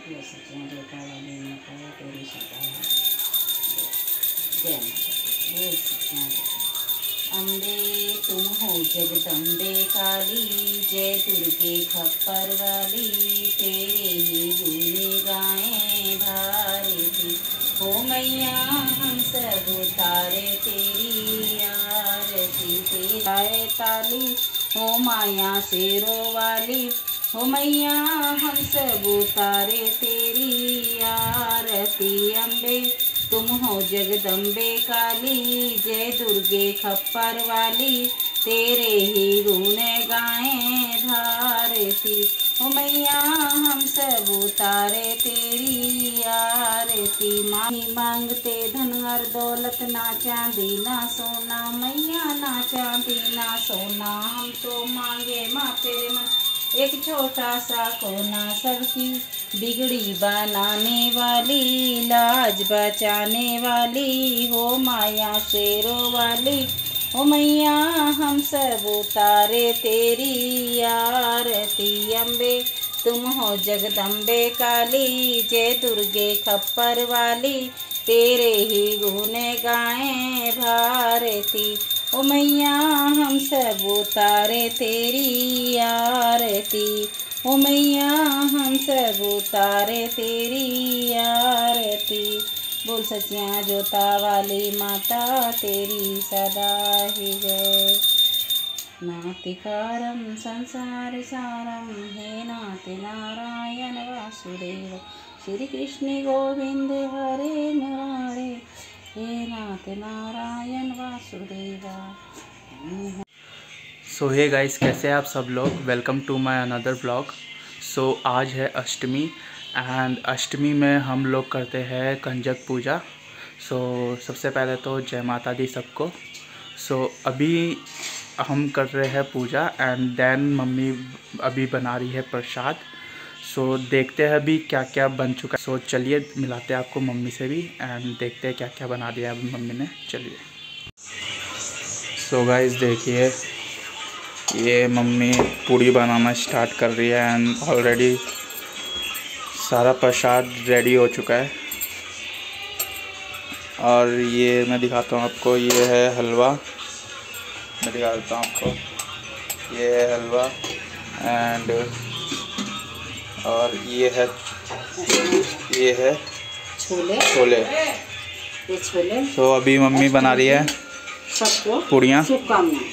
ये सच्चियाँ जोता वाली माता तेरी सदा है। जय माता दी। बोल सच्चियाँ जोता। अम्बे तुम हो जगदम्बे काली, जय दुर्गे खप्पर वाली, तेरे ही गुने गाएं भारती। हो मैया हम सब उतारे तेरी आरती, तेरी ताली हो माया शेरों वाली। हो मैया हम सब उतारे तेरी आरती। अम्बे तुम हो जगदम्बे काली, जय दुर्गे खप्पर वाली, तेरे ही गुण गाएं भारती। हो मैया हम सब उतारे तेरी आरती। मांगते धन और दौलत, ना चांदी ना सोना मैया, ना चांदी ना सोना। हम तो मांगे माँ तेरे मन एक छोटा सा कोना, सबकी बिगड़ी बनाने वाली, लाज बचाने वाली। हो माया शेरों वाली, हो मैया हम सब उतारे तेरी आरती। अम्बे तुम हो जगदम्बे काली, जय दुर्गे खप्पर वाली, तेरे ही गुण गाएं भारती। ओ मैया हम सब उतारे तेरी आरती। ओ मैया हम सब उतारे तेरी आरती। बोल सच्चियाँ जोता वाली माता तेरी सदा ही जय। नातिकारं संसार सारं, हे नाथ नारायण वासुदेव, श्री कृष्ण गोविंद हरे मुरारे, हे नाथ Narayan Vasudeva. So hey guys, कैसे हैं आप सब लोग। Welcome to my another blog. So आज है अष्टमी एंड अष्टमी में हम लोग करते हैं कंजक पूजा। सो सबसे पहले तो जय माता दी सबको। सो अभी हम कर रहे हैं पूजा एंड देन मम्मी अभी बना रही है प्रसाद। सो देखते हैं अभी क्या क्या बन चुका है। सो चलिए मिलाते हैं आपको मम्मी से भी एंड देखते हैं क्या क्या बना दिया है अभी मम्मी ने। चलिए। सो गाइस देखिए, ये मम्मी पूड़ी बनाना स्टार्ट कर रही है एंड ऑलरेडी सारा प्रसाद रेडी हो चुका है। और ये मैं दिखाता हूँ आपको, ये है हलवा। मैं दिखा देता हूँ आपको, ये है हलवा एंड और ये है छोले। ये छोले। तो अभी मम्मी बना रही है सबको पूड़ियाँ। शुभकामनाएं।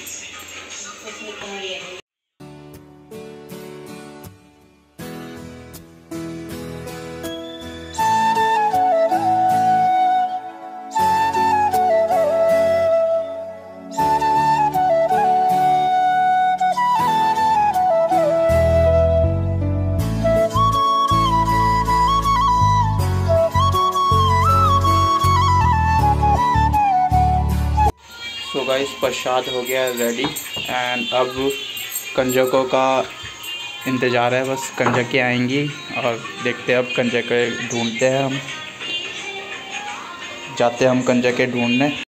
तो गाइस प्रसाद हो गया रेडी एंड अब कंजकों का इंतज़ार है। बस कंजकें आएंगी और देखते हैं अब कंजकें ढूंढते हैं हम, जाते हैं हम कंजकें ढूंढने।